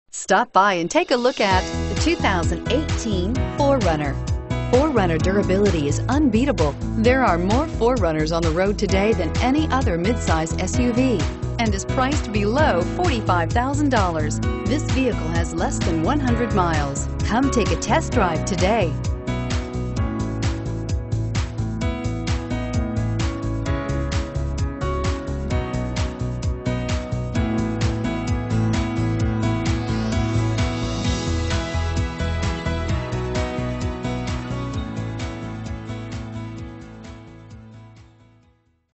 Stop by and take a look at the 2018 4Runner. 4Runner durability is unbeatable. There are more 4Runners on the road today than any other midsize SUV and is priced below $45,000. This vehicle has less than 100 miles. Come take a test drive today.